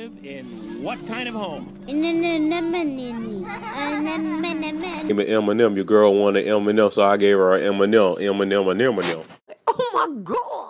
live in what kind of home? Give me M&M. Your girl wanted M&M, so I gave her an M&M. M&M. Oh my God!